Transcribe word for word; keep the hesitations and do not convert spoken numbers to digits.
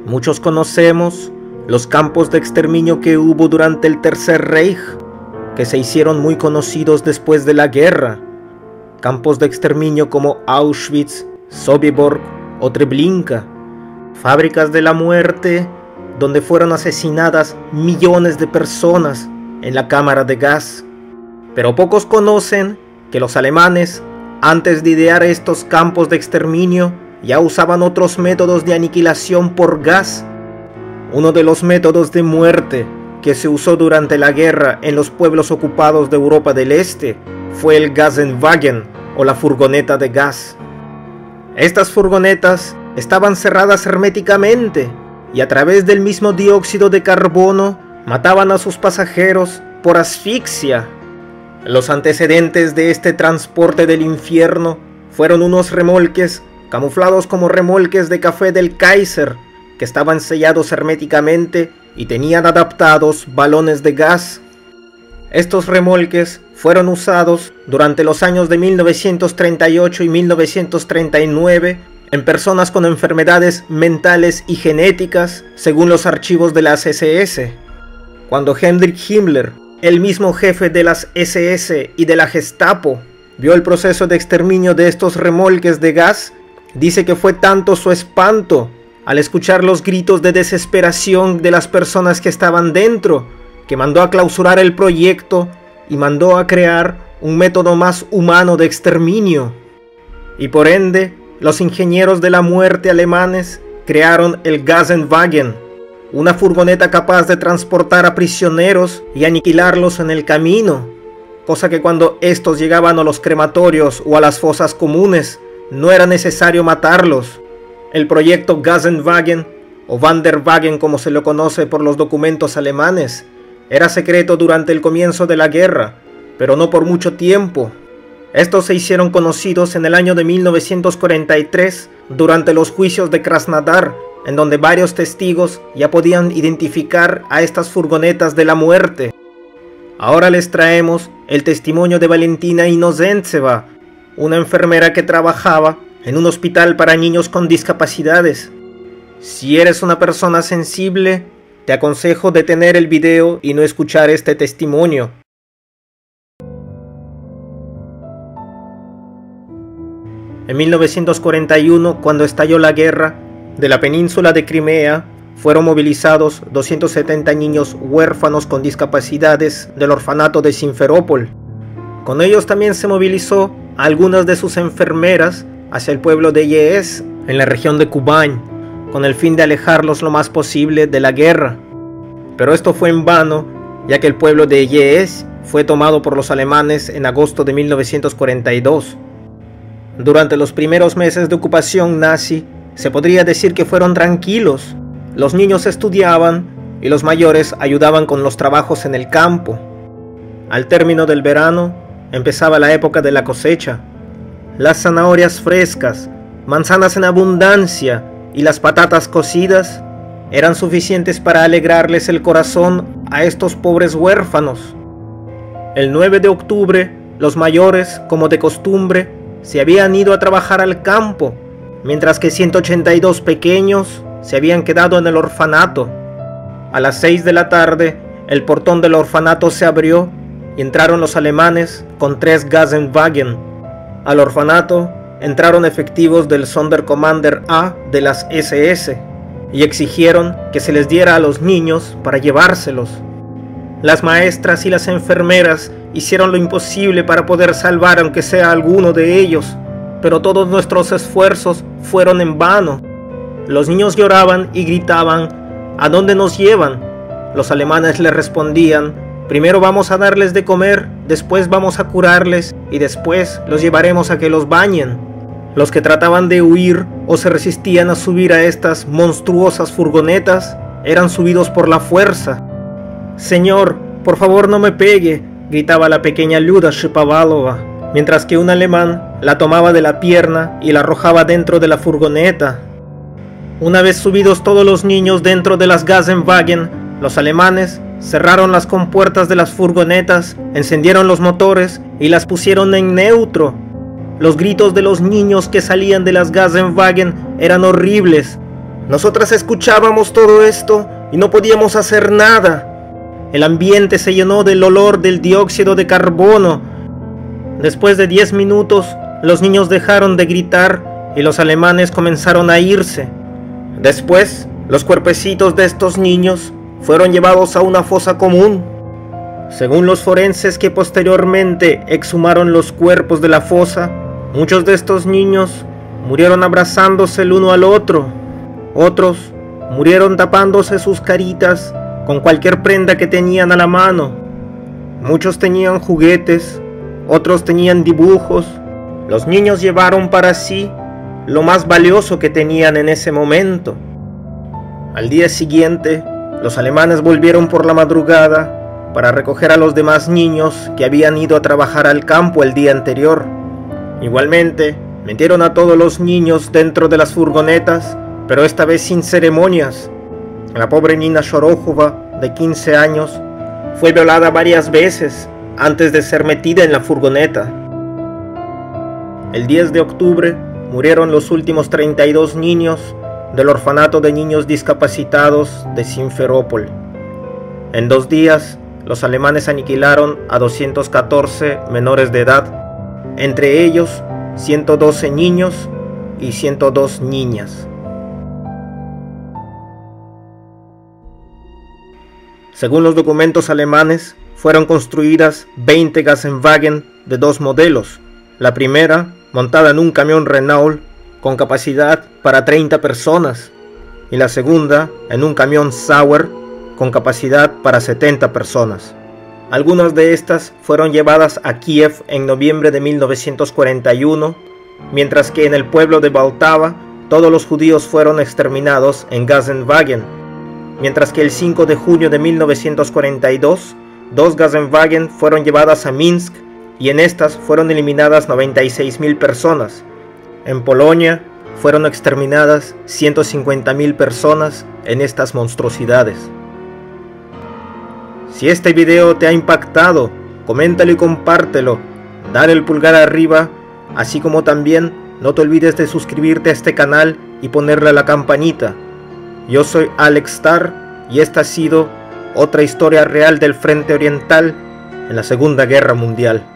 Muchos conocemos los campos de exterminio que hubo durante el Tercer Reich, que se hicieron muy conocidos después de la guerra. Campos de exterminio como Auschwitz, Sobibor o Treblinka. Fábricas de la muerte donde fueron asesinadas millones de personas en la cámara de gas. Pero pocos conocen que los alemanes, antes de idear estos campos de exterminio, ya usaban otros métodos de aniquilación por gas. Uno de los métodos de muerte que se usó durante la guerra en los pueblos ocupados de Europa del Este fue el Gasenwagen o la furgoneta de gas. Estas furgonetas estaban cerradas herméticamente y a través del mismo dióxido de carbono mataban a sus pasajeros por asfixia. Los antecedentes de este transporte del infierno fueron unos remolques camuflados como remolques de café del Kaiser, que estaban sellados herméticamente y tenían adaptados balones de gas. Estos remolques fueron usados durante los años de mil novecientos treinta y ocho y mil novecientos treinta y nueve en personas con enfermedades mentales y genéticas, según los archivos de las ese ese. Cuando Heinrich Himmler, el mismo jefe de las ese ese y de la Gestapo, vio el proceso de exterminio de estos remolques de gas, dice que fue tanto su espanto al escuchar los gritos de desesperación de las personas que estaban dentro, que mandó a clausurar el proyecto y mandó a crear un método más humano de exterminio. Y por ende, los ingenieros de la muerte alemanes crearon el Gasenwagen, una furgoneta capaz de transportar a prisioneros y aniquilarlos en el camino, cosa que cuando estos llegaban a los crematorios o a las fosas comunes, no era necesario matarlos. El proyecto Gasenwagen, o Wanderwagen como se lo conoce por los documentos alemanes, era secreto durante el comienzo de la guerra, pero no por mucho tiempo. Estos se hicieron conocidos en el año de mil novecientos cuarenta y tres durante los juicios de Krasnodar, en donde varios testigos ya podían identificar a estas furgonetas de la muerte. Ahora les traemos el testimonio de Valentina Inozentseva, una enfermera que trabajaba en un hospital para niños con discapacidades. Si eres una persona sensible, te aconsejo detener el video y no escuchar este testimonio. En mil novecientos cuarenta y uno, cuando estalló la guerra, de la península de Crimea fueron movilizados doscientos setenta niños huérfanos con discapacidades del orfanato de Simferópol. Con ellos también se movilizó a algunas de sus enfermeras hacia el pueblo de Yezd, en la región de Kubán, con el fin de alejarlos lo más posible de la guerra. Pero esto fue en vano, ya que el pueblo de Yezd fue tomado por los alemanes en agosto de mil novecientos cuarenta y dos. Durante los primeros meses de ocupación nazi, se podría decir que fueron tranquilos. Los niños estudiaban y los mayores ayudaban con los trabajos en el campo. Al término del verano, empezaba la época de la cosecha. Las zanahorias frescas, manzanas en abundancia y las patatas cocidas eran suficientes para alegrarles el corazón a estos pobres huérfanos. El nueve de octubre, los mayores, como de costumbre, se habían ido a trabajar al campo, mientras que ciento ochenta y dos pequeños se habían quedado en el orfanato. A las seis de la tarde, el portón del orfanato se abrió y entraron los alemanes con tres Gasenwagen. Al orfanato entraron efectivos del Sonderkommando A de las ese ese y exigieron que se les diera a los niños para llevárselos. Las maestras y las enfermeras hicieron lo imposible para poder salvar aunque sea alguno de ellos, pero todos nuestros esfuerzos fueron en vano. Los niños lloraban y gritaban: ¿a dónde nos llevan? Los alemanes les respondían: primero vamos a darles de comer, después vamos a curarles y después los llevaremos a que los bañen. Los que trataban de huir o se resistían a subir a estas monstruosas furgonetas eran subidos por la fuerza. «Señor, por favor no me pegue», gritaba la pequeña Luda Shapovalova, mientras que un alemán la tomaba de la pierna y la arrojaba dentro de la furgoneta. Una vez subidos todos los niños dentro de las Gasenwagen, los alemanes cerraron las compuertas de las furgonetas, encendieron los motores y las pusieron en neutro. Los gritos de los niños que salían de las Gasenwagen eran horribles. Nosotras escuchábamos todo esto y no podíamos hacer nada. El ambiente se llenó del olor del dióxido de carbono. Después de diez minutos, los niños dejaron de gritar y los alemanes comenzaron a irse. Después, los cuerpecitos de estos niños fueron llevados a una fosa común. Según los forenses que posteriormente exhumaron los cuerpos de la fosa, muchos de estos niños murieron abrazándose el uno al otro. Otros murieron tapándose sus caritas con cualquier prenda que tenían a la mano. Muchos tenían juguetes, otros tenían dibujos. Los niños llevaron para sí lo más valioso que tenían en ese momento. Al día siguiente, los alemanes volvieron por la madrugada para recoger a los demás niños que habían ido a trabajar al campo el día anterior. Igualmente, metieron a todos los niños dentro de las furgonetas, pero esta vez sin ceremonias. La pobre Nina Shorokova, de quince años, fue violada varias veces antes de ser metida en la furgoneta. El diez de octubre murieron los últimos treinta y dos niños del orfanato de niños discapacitados de Simferópol. En dos días, los alemanes aniquilaron a doscientos catorce menores de edad, entre ellos ciento doce niños y ciento dos niñas. Según los documentos alemanes, fueron construidas veinte Gassenwagen de dos modelos. La primera, montada en un camión Renault con capacidad para treinta personas, y la segunda en un camión Sauer con capacidad para setenta personas. Algunas de estas fueron llevadas a Kiev en noviembre de mil novecientos cuarenta y uno, mientras que en el pueblo de Baltava todos los judíos fueron exterminados en Gassenwagen, mientras que el cinco de junio de mil novecientos cuarenta y dos, dos Gassenwagen fueron llevadas a Minsk y en estas fueron eliminadas noventa y seis mil personas. En Polonia fueron exterminadas ciento cincuenta mil personas en estas monstruosidades. Si este video te ha impactado, coméntalo y compártelo, dale el pulgar arriba, así como también no te olvides de suscribirte a este canal y ponerle a la campanita. Yo soy Alex Star y esta ha sido otra historia real del Frente Oriental en la Segunda Guerra Mundial.